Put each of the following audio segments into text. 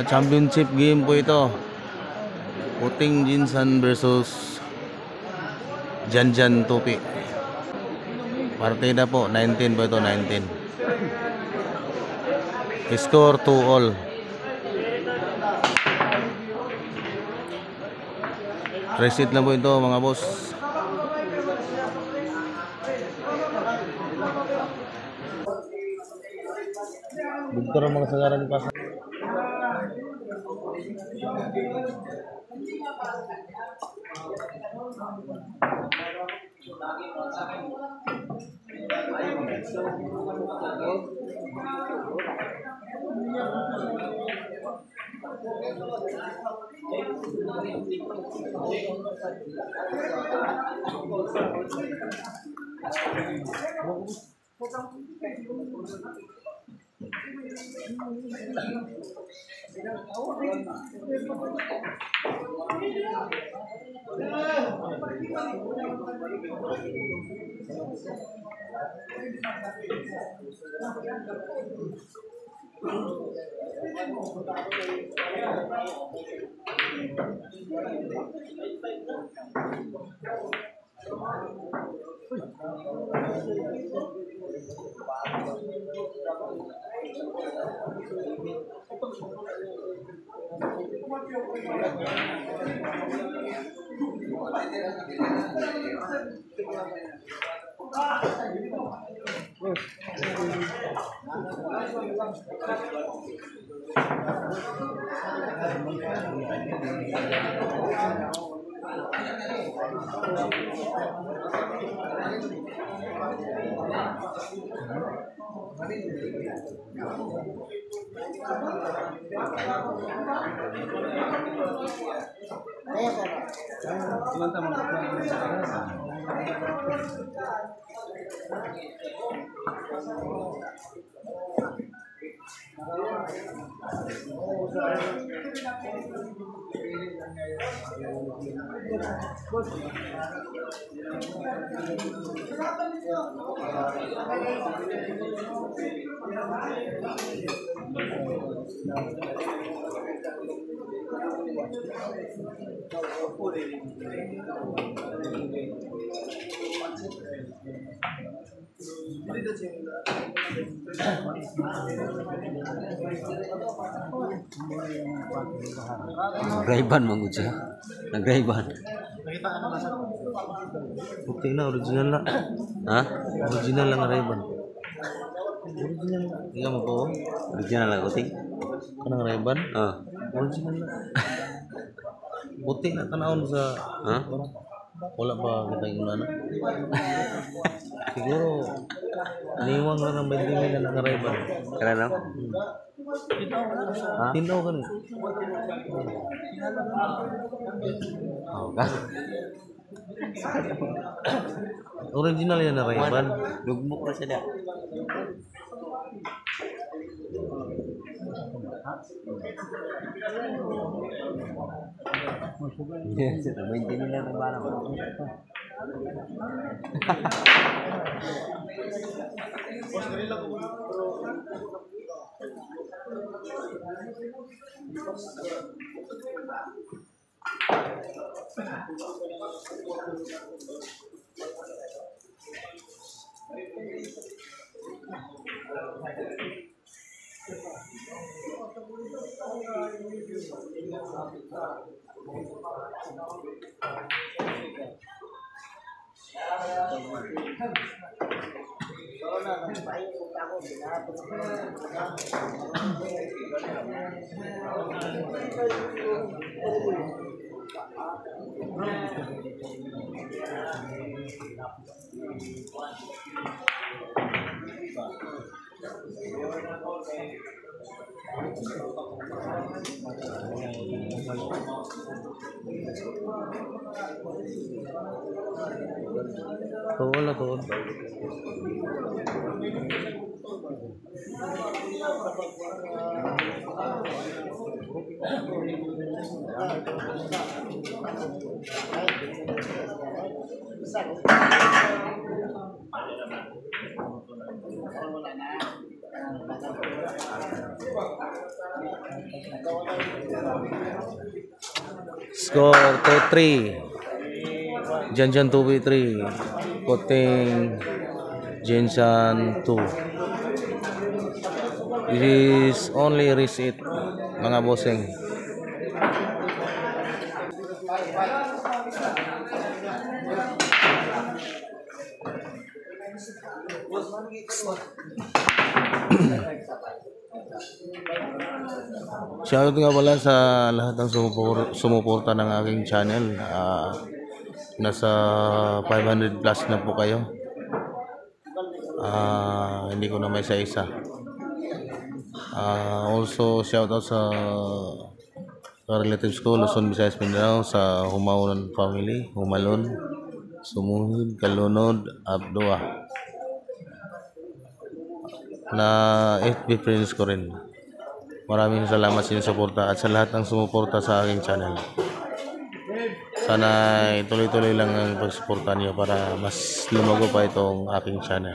Championship game po ito. Puting Jinsan versus Janjan Topi. Partida po 19 po ito, 19. Score 2-all. Reset lang po ito mga boss. Dito rin mga sagaran pa. Nagraiban manggod siya. Nagraiban. Bukti na original na. Ha? Original lang Ray-Ban. Original. Iya mo po. Original lang uting. Kanang Ray-Ban? Oh. Original na. Buti na kanahon sa Ha? wala pa kita yung ano. Siguro niwang lang ng 20,000 na ng Ray-Ban. Kaya no? Ha? Tinaw kan. Oh, ka. Original yan na Ray-Ban. Dugmok na siya. Yes, ito 20 nila ng bala mo. Tuol na tuol. Score 2-3. Janjan 2v3. Puting Jinsan 2. It is only reset mga bossing. Shoutout nga pala sa lahat ng sumuporta ng aking channel. Nasa 500 plus na po kayo. Hindi ko na may isa-isa. Also shoutout sa relatives ko, Luzon, Visayas, Mindanao, sa Humaunan family, Humalon, Sumuhid, Kalunod, Abdua, na FB friends ko rin. Maraming salamat sa inyong suporta at sa lahat ng sumuporta sa aking channel. Sana tuloy-tuloy lang ang pagsuporta niyo para mas lumago pa itong aking channel.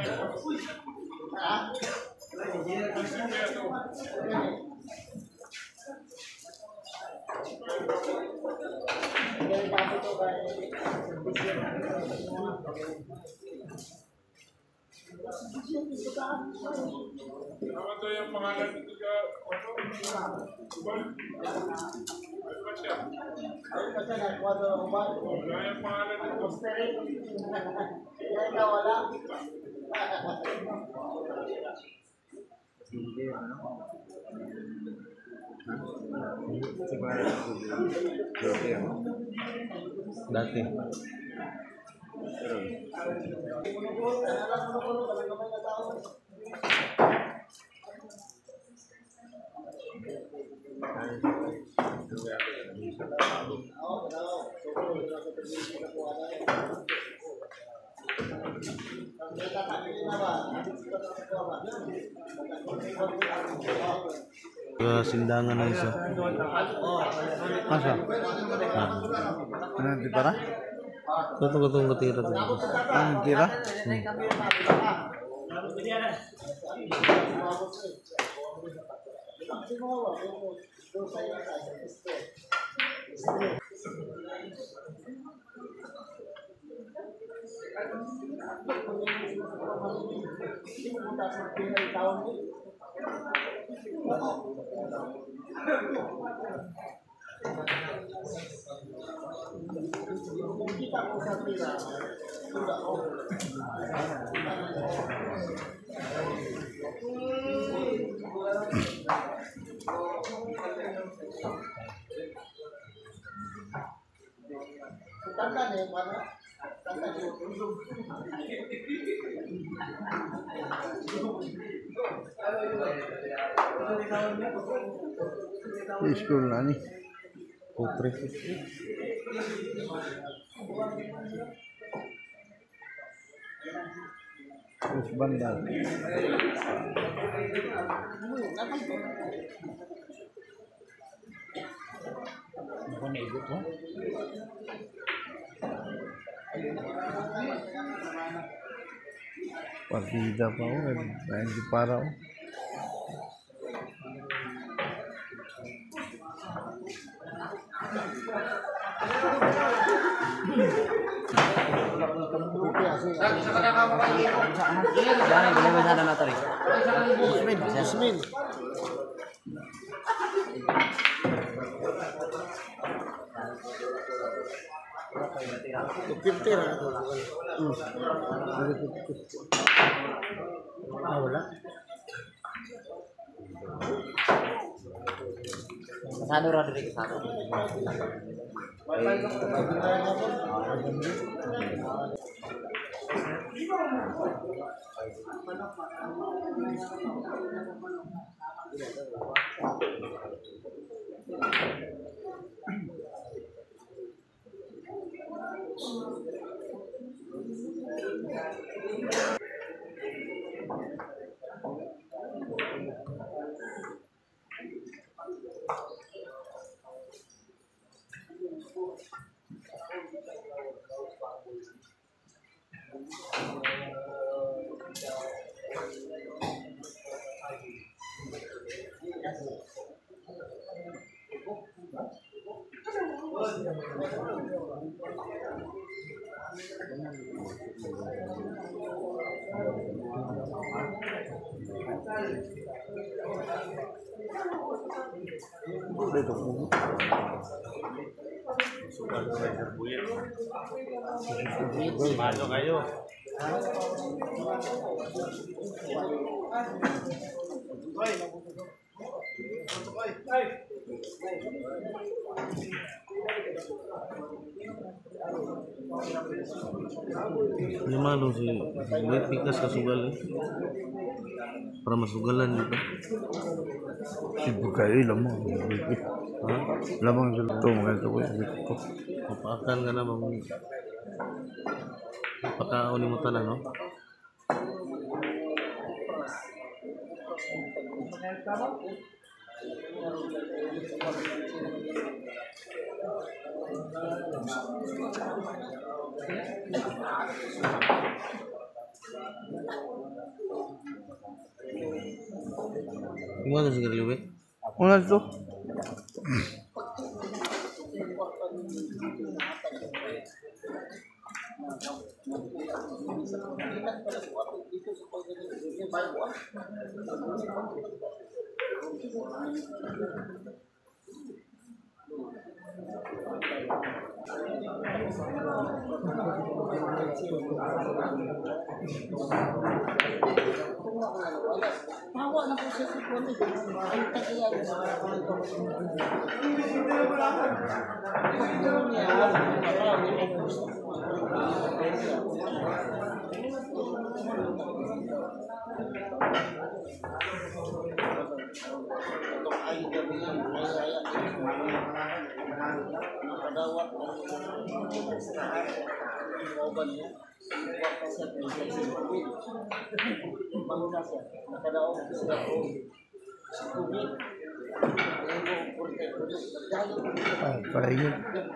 Ano yung pangalan nito ka? Dati. Sindangan na isa. Masa? Ano di para? Katong katira to. Ang tira? School na ni. Putre. Terus banda. Partida pa oh, main di para oh. Jangan boleh bersama na tadi. Yasmin. Wala. Sano ra diri ka sano. Dito po. Malo kayo. Lumalo si Wait Pikas kasugal eh. Para masugalan dito. Sibo kayo, lamang. Ha? Lamang sa luto, maganda ko yung ko. Papakan ka na bang pagkaon mo tala, no? Gimana sih Liwe? Una to. Tawa na po siya sa kulit. Ay, tagiyan. Paingin.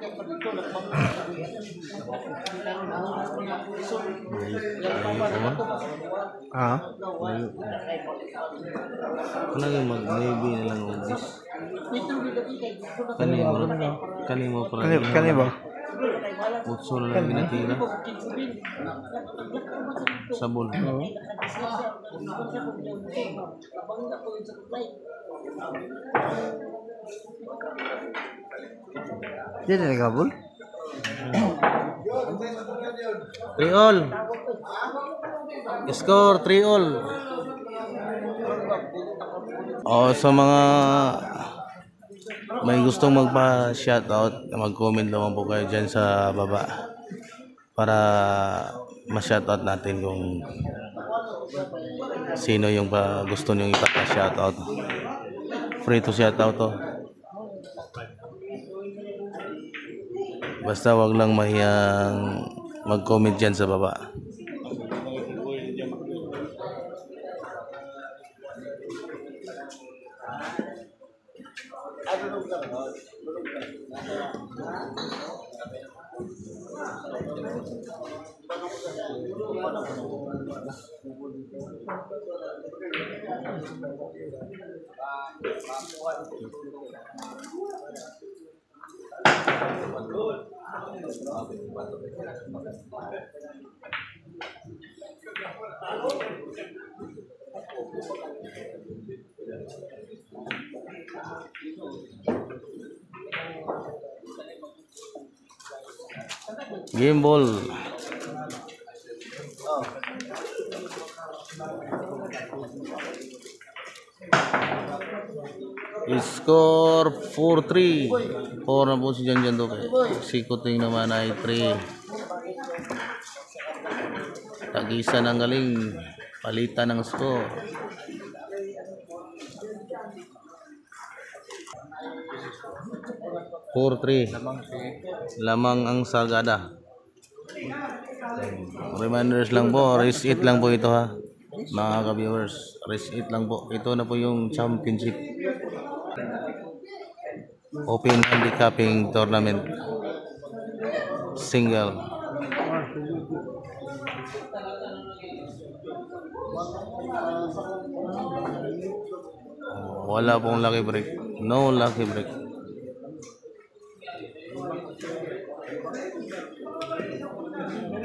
Ah? Ano yung mag-maybe na lang ubis? Kanimo para Kani ba? utso na lang binatira. Sabon. Di na nagabol? 3-all. Score 3-all. Sa mga may gustong magpa-shoutout, mag-comment naman po kayo dyan sa baba para ma-shoutout natin kung sino yung gusto nyo ipa-shoutout. Free to shoutout to. Basta wag lang mahiyang mag-comment dyan sa baba. Game ball. Score 4-3. 4 na po si Janjan Duque. Si Kuting naman ay 3. Tagisan ang galing. Palitan ng score. Lamang ang Sagada. Reminders lang po, race 8 lang po ito ha. Mga ka-viewers, race 8 lang po. Ito na po yung championship. Open handicapping tournament. Single. Wala pong lucky break. No lucky break.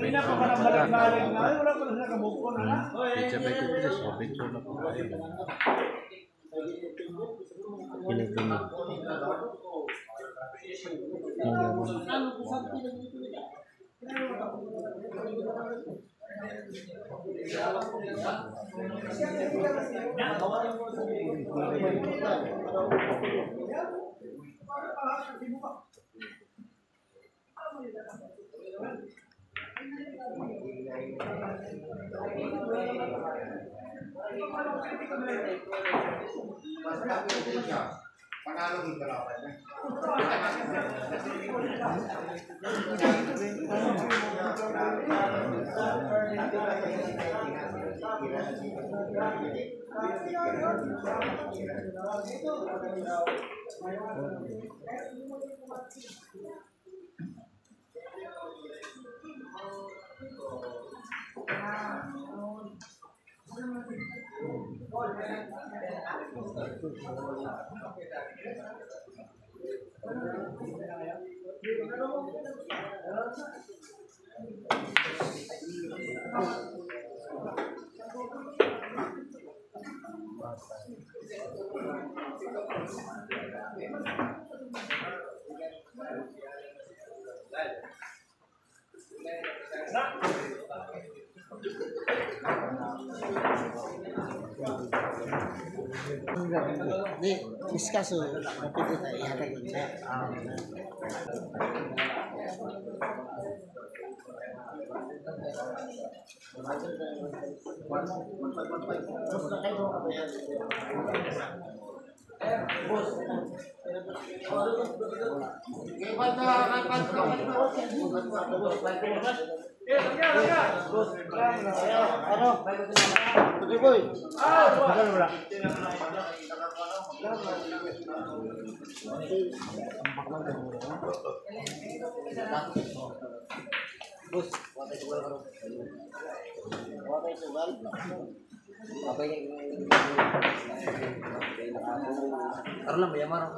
Pizza ba ito? So, picture na po tayo. Pinipinip. Di, discuss o. Kapit kita ihatag yun siya. Karena bayar marah.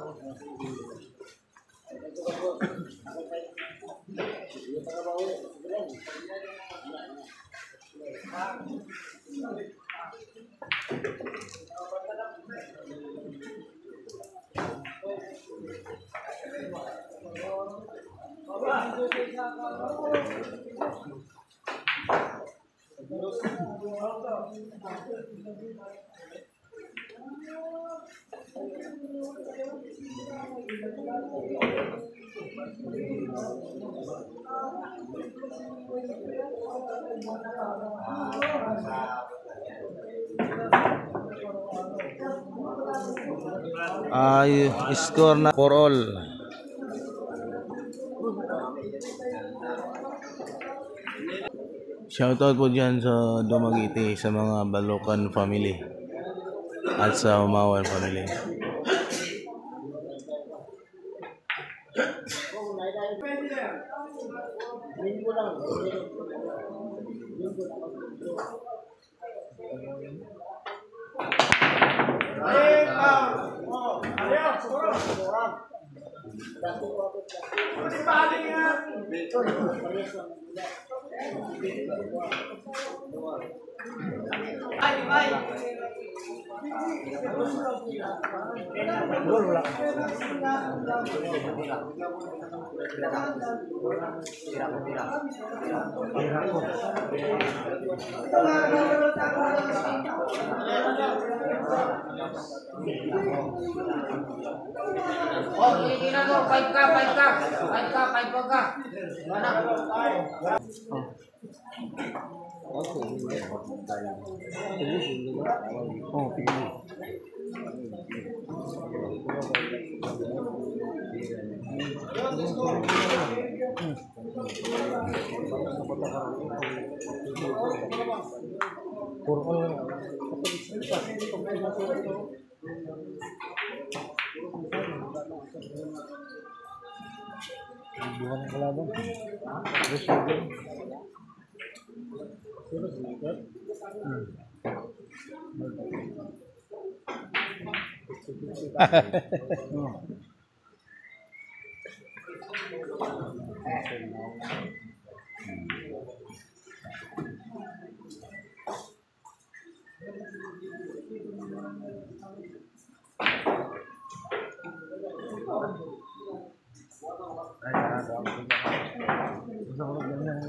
Score na for all. Shoutout po dyan sa Dumaguete, sa mga Balocan family at sa Umawan family. Oh, ini na 5K. Mana? Oh, pilih. Bukan kelaban. Terus juga. Ay, sarado ako. Gusto ko lang yan.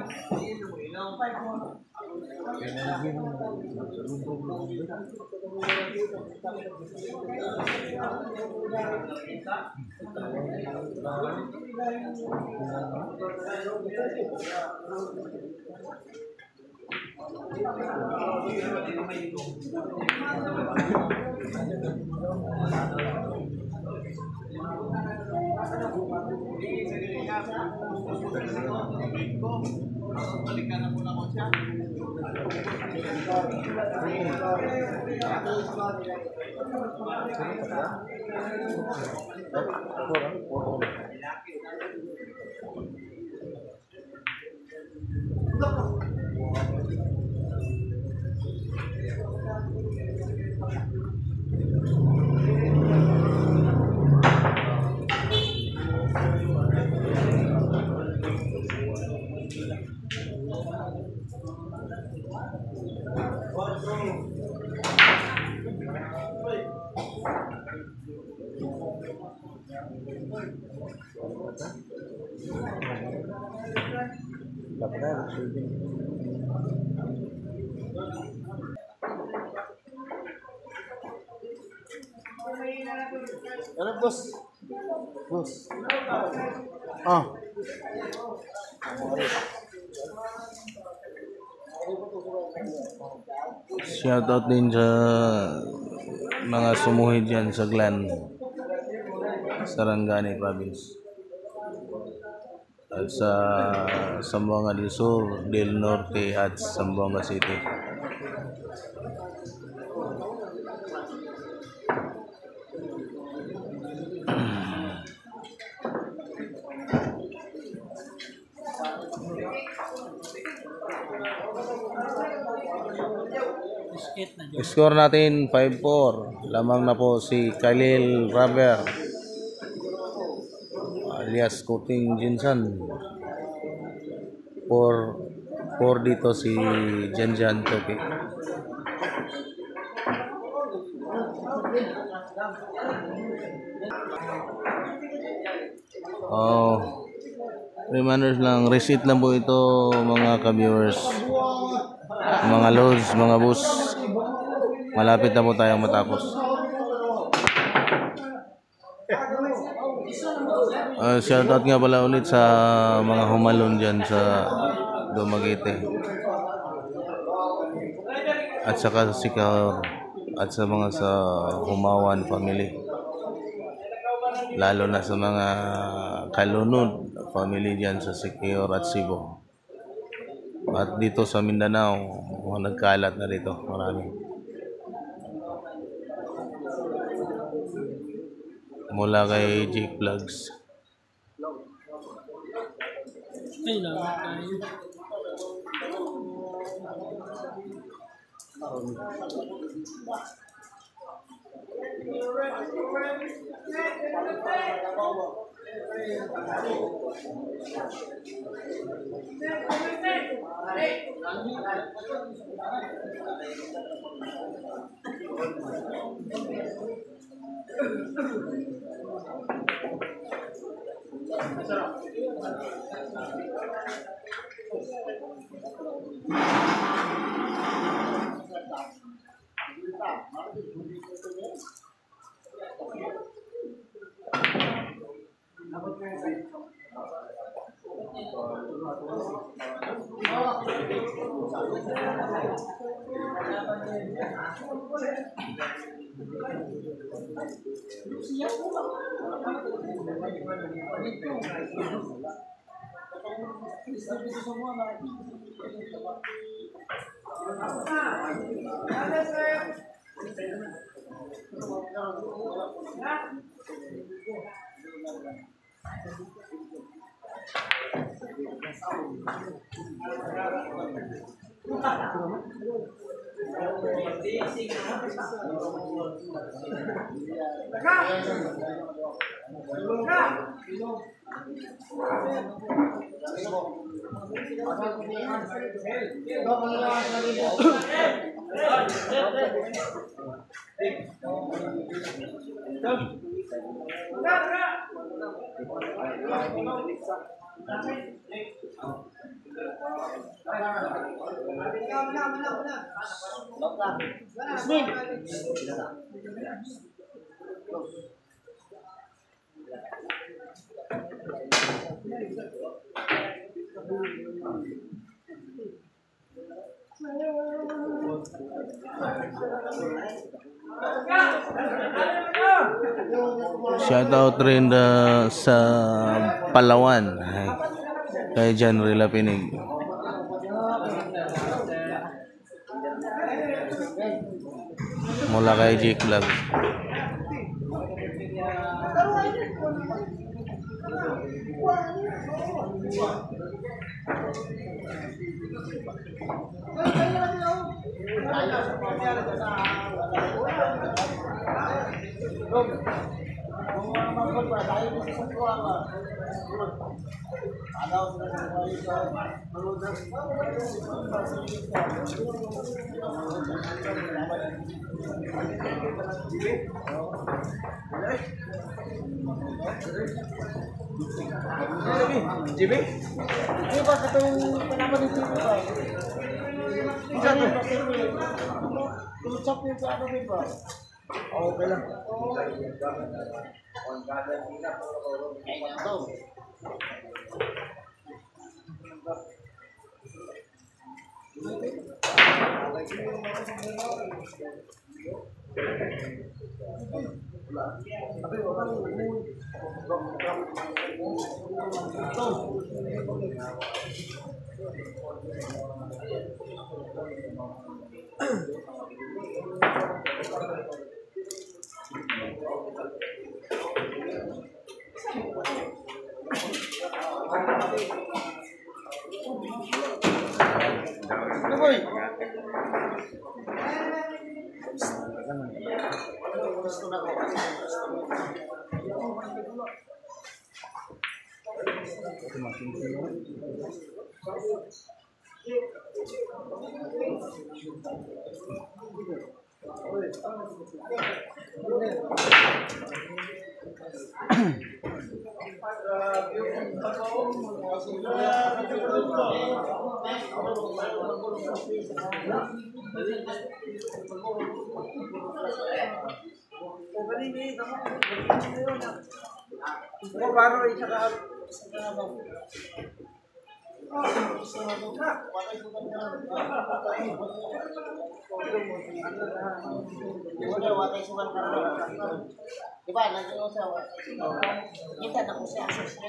Dapat na, shooting. Ano, boss? Boss. Ah. Shoutout din sa mga sumuhid dyan sa Glan, Sarangani Province. At sa Zamboanga del Sur, del Norte at Zamboanga City. Score natin 5-4. Lamang na po si Khalil Rubber alias Kuting Jinsan. 4 dito si Janjan Toki. Reminders lang, receipt lang po ito mga ka-viewers, mga loads, mga bus. Malapit na po tayong matapos. Shoutout nga pala ulit sa mga humalon dyan sa Dumaguete at saka sa Sicar at sa mga sa Humawan family, lalo na sa mga kalunod family dyan sa Siquijor at Cebu, at dito sa Mindanao mga nagkalat na dito marami mula kay Jake Vlogs. Shoutout rin sa Palawan. Ay, kay John Rila Pinig. Mula kay Jake Vlog. JB? Di ba katong panaman ng TV ba? Isa to. Tulusap yung sa ano ba? Okay lang. Diba, nandiyo sa kita na ko siya.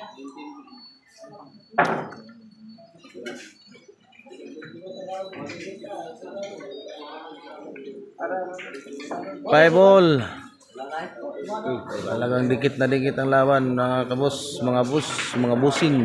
Paibol. Talagang dikit na dikit ang laban, mga kabus, mga busing.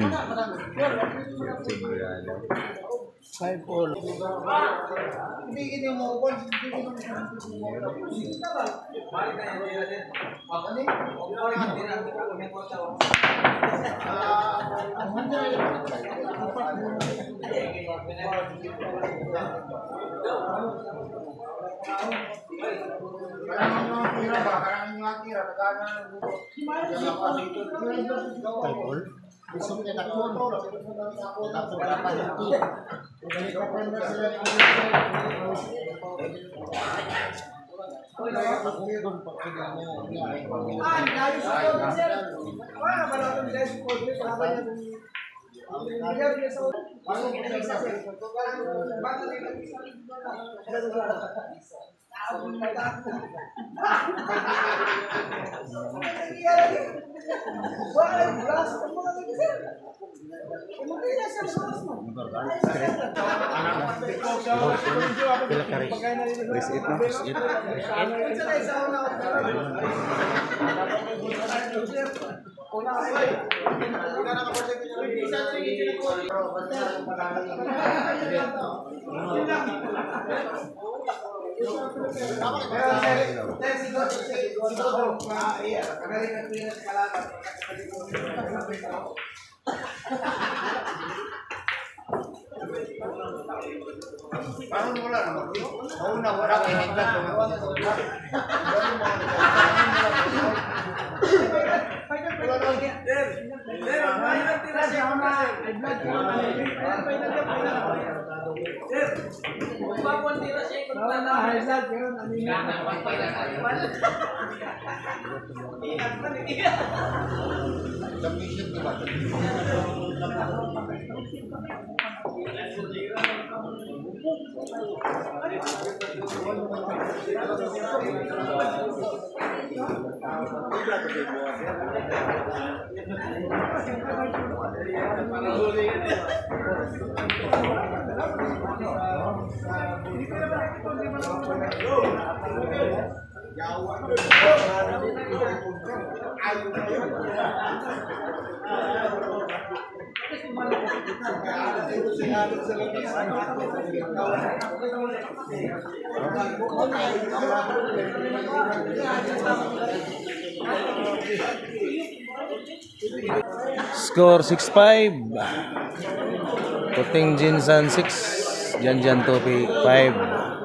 Score 6-5. Puting Jinsan 6, Janjan Topi 5.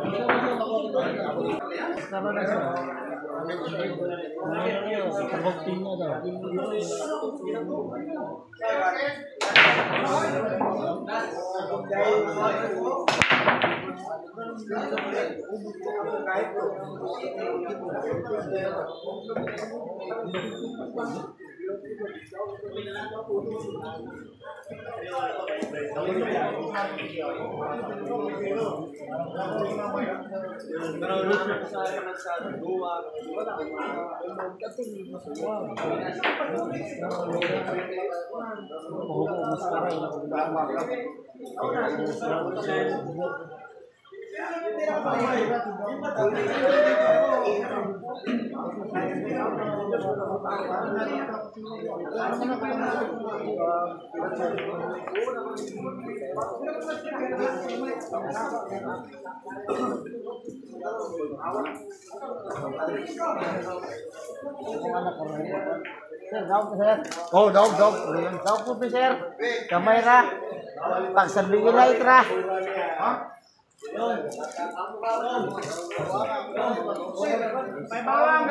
Oh, daog. Daog po, sir. Kamay ra. Pagsandingin na itra. May bawang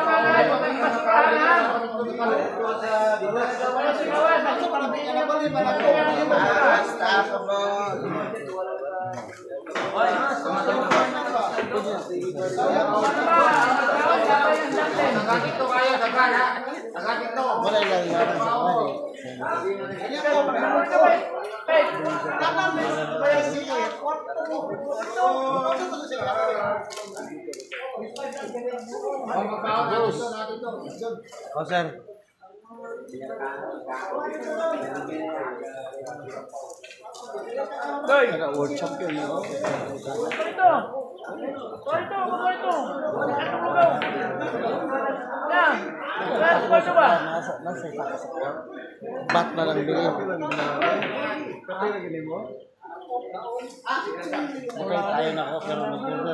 Oh, sir. Ada world champion ya. Bat na lang bilhin. Okay, tayo na ako pero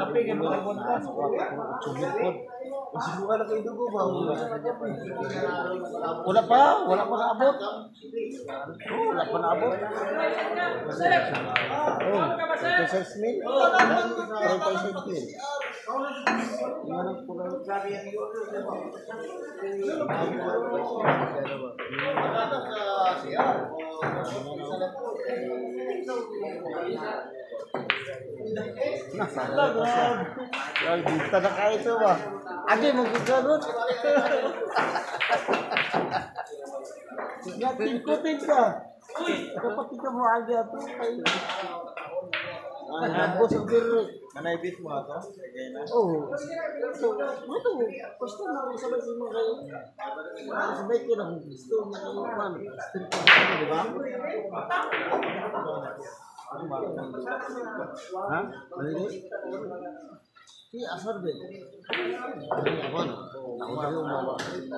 wala pa naabot. Wala pa naabot. 36,000. Bisa na kayo ito ba? Agi, magkisagot. Tingkutin ka. Kapatid ka mo agi ato. Nambos ang diri. Manaybit mo ato? Oh. So, ito. Gusto na rin sabay sa mga kayo. Sabay ko na kung gusto na kayo man. Gusto ko na, di ba? Ha? Ano si asar din. Ini apa? Aku tahu mau.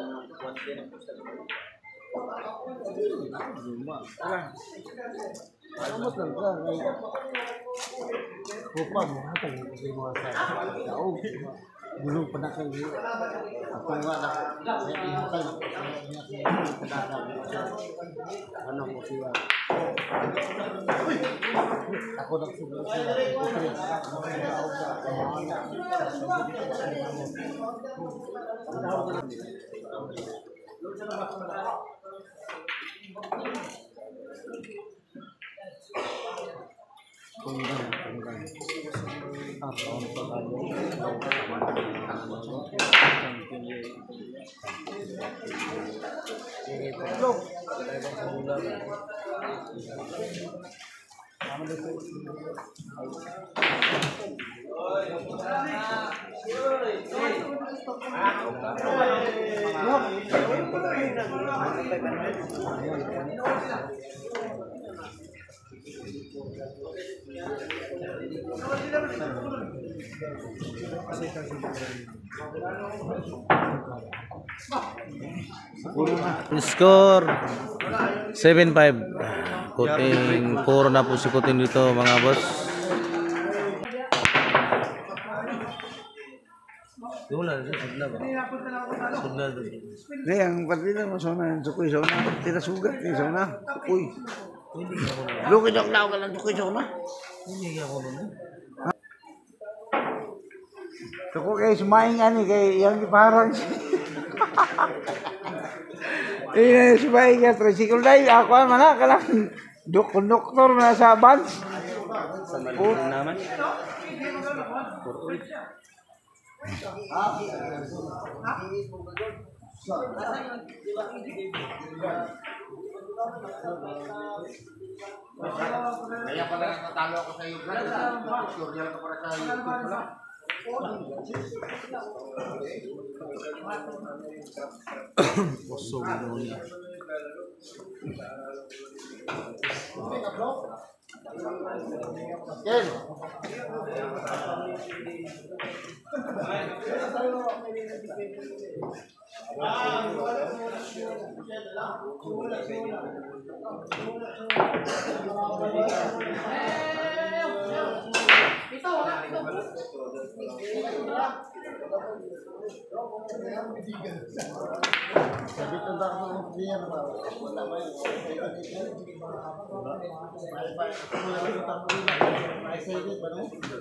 Kamu tengah ni. Rupa mo hatang di mo sa. Tahu. Gulong pa na kayo. Ako nga na. Kaya yung kayo. Ano ko siya. Ako nagsulat siya. Score 7-5. Kuting puro na po si Kuting dito mga boss. Wala na sudla ba? Sudla doon. Hindi, ang partida mo sana, sukoy sana. Tira sugat, sana. Sukoy. Hindi ako nun. Lukid ako na, lang sukoy sana. Hindi ako nun. Suko kayo sumaing ani, kay yang parang. Eh, sumaing ka, tricycle na, ako mana ka lang. Doktor na sa bans. Sa maliit naman. Kaya pala natalo ako sa iyo, brad. Tutorial ka para sa YouTube pala. Busog mo niya. Ken. Sabi ko na ako ng player ba? Wala ba yun? May sige ba no?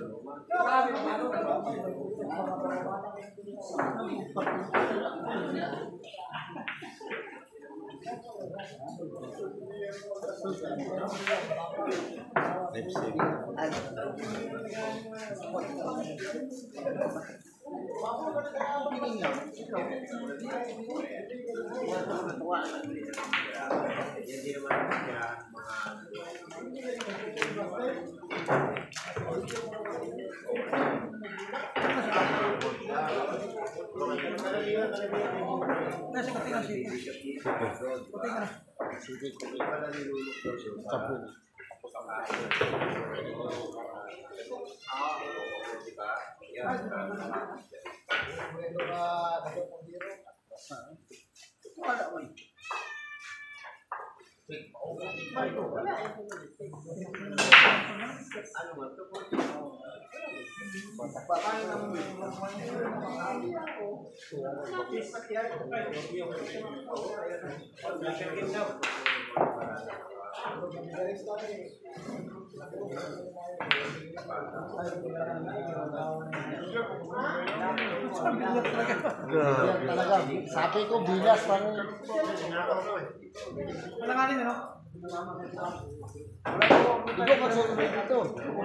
Talaga, sabi ko bilas pang Palanganin ano? Igo ka sa dito.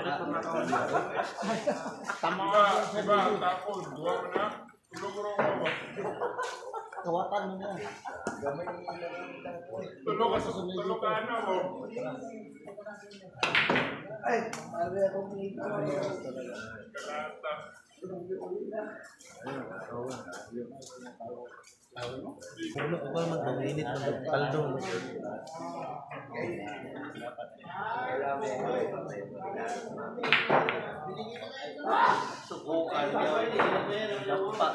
Tama ka sa dito. Kawatan mo na. Tulog ka sa tulog ka na mo. Ay, mali ako dito. Puno ko pa man mainit ng kaldo. Subukan niyo. Dapat.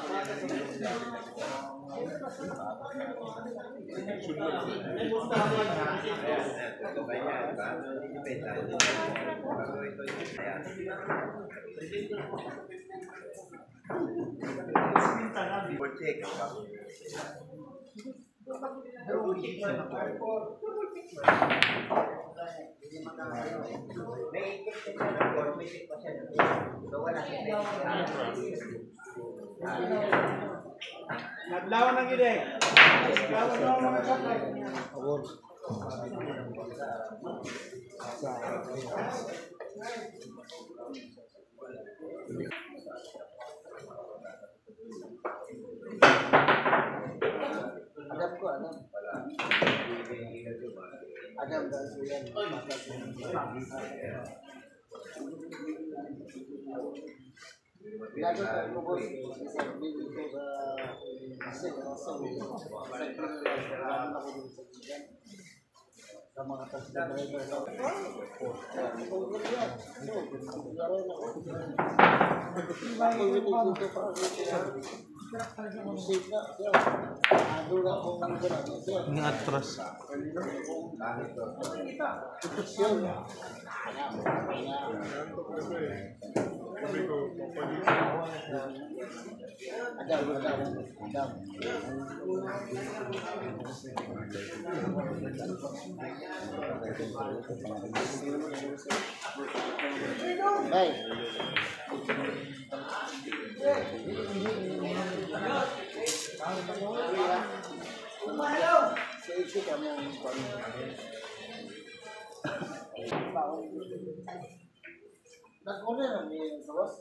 Naglawan ng ide. Naglawan ng mga sakay. Adam ko, Adam. Adam dahil ko yan. Ginagawa ko boss. Sabi dito sa kasi sa sa mga taxi driver sa Ini atras. Baik. Isi kami yang nag-order na niya sa was.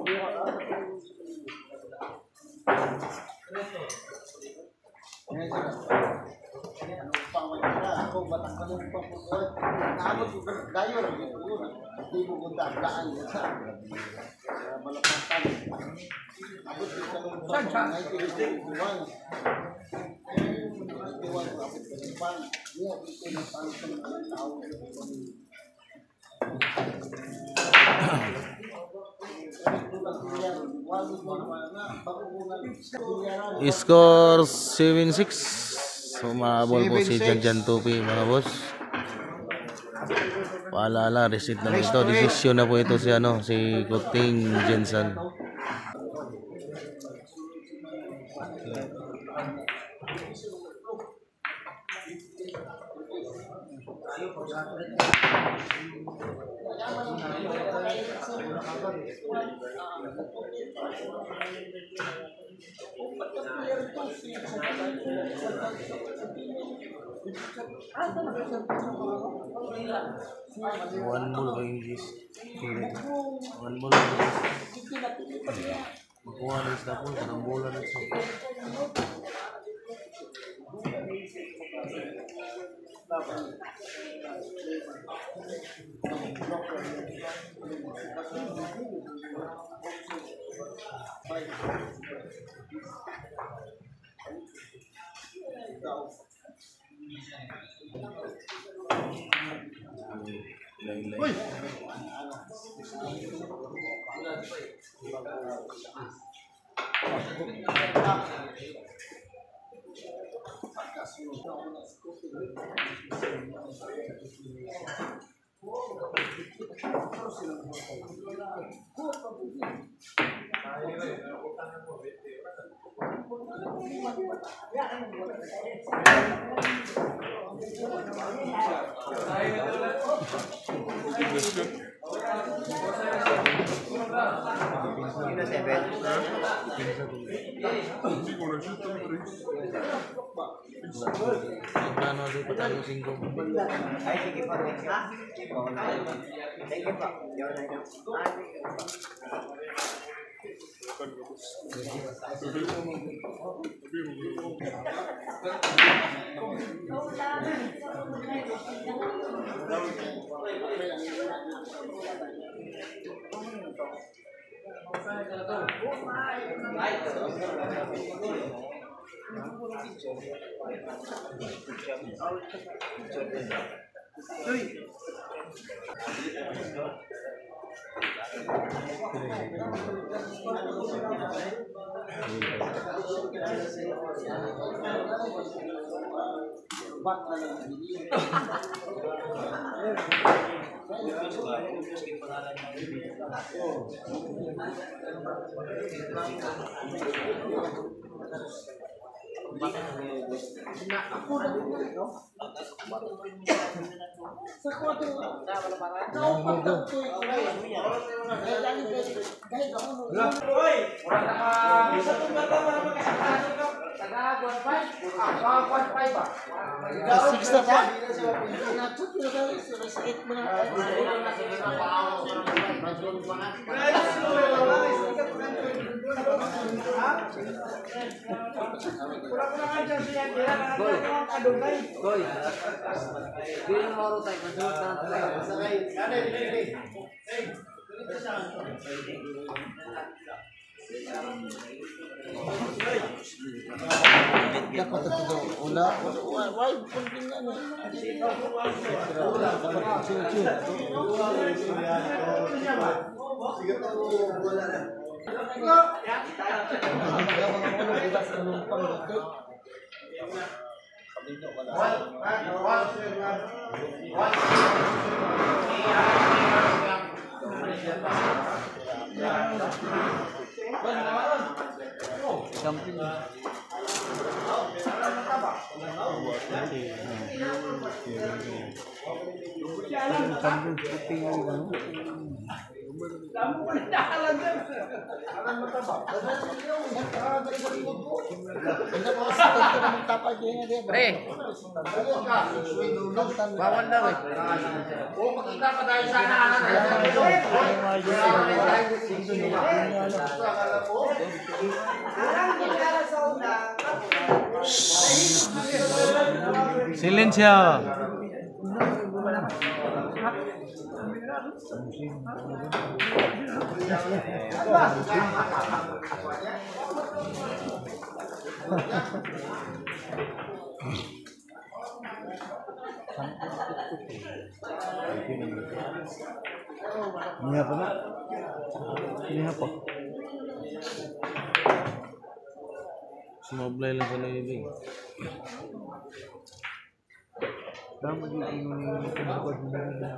Ano pang magkita? Ako batang ka lang pang pagkawat. Naabot ko dayo rin ito yun. Hindi mo kung daan niya sa malapatan. Abot ko sa mga pang 1981. Diwan ko abot ko ng pang. Niya, ito na pang sa mga tao. Score 7-6. Sumabol po si Janjan Tupi mga boss. Paalala, receipt na ito. Desisyon na po ito si si Kuting Jensen. One more ba English? One more ba English? Makuha na isda po, kanang bola na ito. Ano di pa tayo singgong? Ay, sige po. Thank you po. Ba't na lang Six na pa. Natsot na tayo. Sa 8 na. Goy. Bilang moro tayo kadulot Dapat ito ula. Why? Pagking ano. Dapat chill. Bawal daw eh. Oh, makita pa tayo sana. Silencio. Niya pa na. Niya pa. Sumablay lang sa naibig. Tama din yung pinagod nila.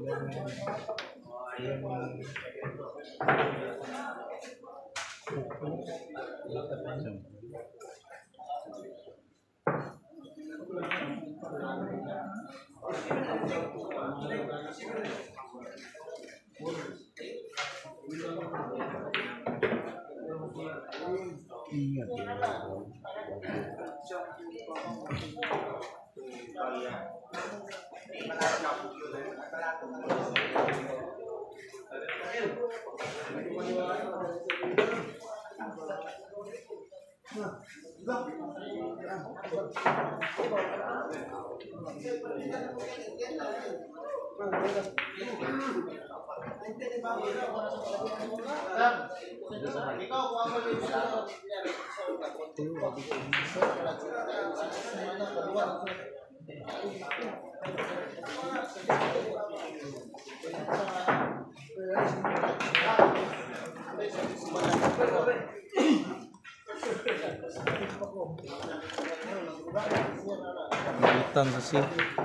Utang kasi.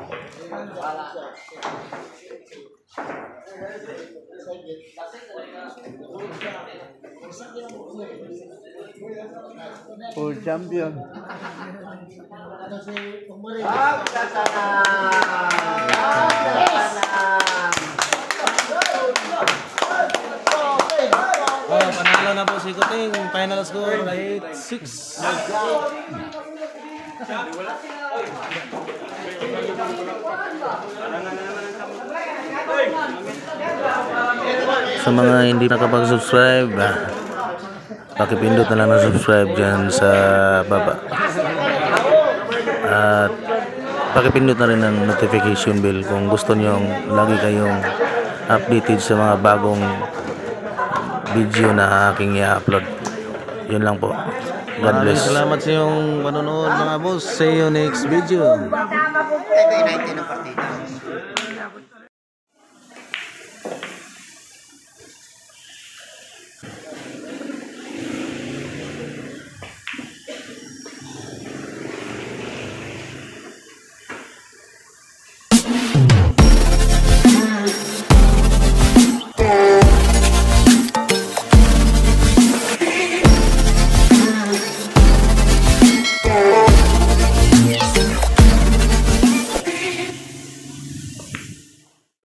World champion. Oh, panalo na po si Kuting. Final score 8-6. Sa mga hindi nakapag-subscribe, pakipindot na lang na subscribe dyan sa baba. At pakipindot na rin ng notification bell kung gusto nyo lagi kayong updated sa mga bagong video na aking i-upload. Yun lang po. God bless. Salamat sa iyong panonood mga boss. See you next video. Ito yung 19 ng partida.